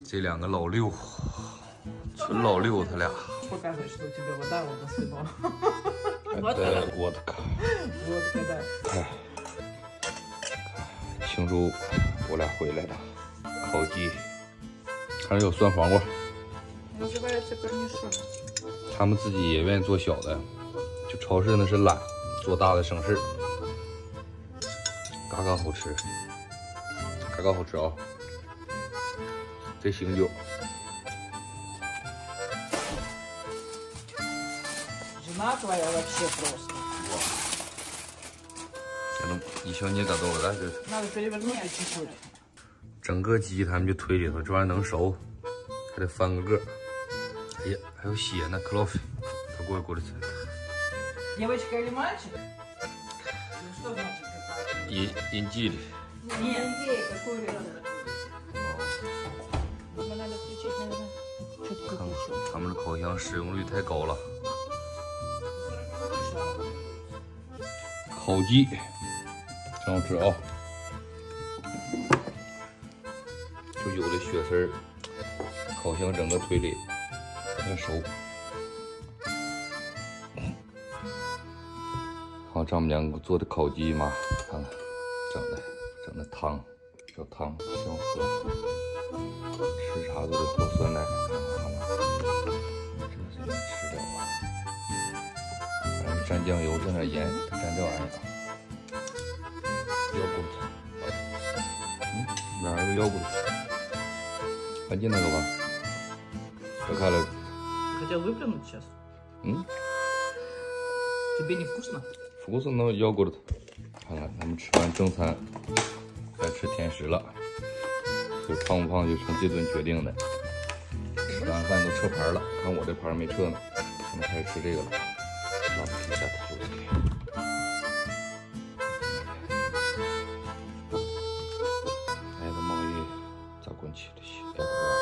这两个老六，纯老六，他俩。 Показывай, что у тебя вода у нас вино. Это водка. Водка, да. 庆祝我俩回来了，烤鸡，还有酸黄瓜。 Называется корнишон. 他们自己也愿意做小的，就超市那是懒，做大的省事。嘎嘎好吃，嘎嘎好吃啊！这醒酒。 Жена твоя вообще просто. 一小捏嘎豆了，这 Надо перевернуть чуть-чуть. 整个鸡他们就推里头，这玩意儿能熟，还得翻个个。哎呀，还有血呢，克洛菲，他过来吃。 Девочка или мальчик? Ну что значит какая? 阴季里。 Нет, индейка, курица. Нам надо включить, наверное, чуть выключу. 他们的烤箱使用率太高了。烤鸡，真好吃啊！就有的血丝儿，烤箱整个推里不太熟。好，丈母娘做的烤鸡嘛，看看整的汤，小汤挺好喝。吃啥都得喝酸奶，看看，这是能吃了啊！反正蘸酱油，蘸点盐，蘸这玩意儿。腰骨头，哪儿有腰骨头？看见那个吧？别看了。 Хотел выплюнуть сейчас? Тебе не вкусно? 福斯能腰骨头。看看他们吃完正餐，该吃甜食了。这胖不胖就从这顿决定的。吃完饭都撤盘了，看我这盘没撤呢，他们开始吃这个了。老子给下头给。哎，这毛衣咋滚起了？